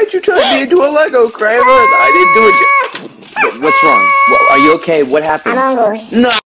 don't you turn me into a Lego, Kramer? I didn't do it. What's wrong? Are you okay? What happened? Aamongos. No.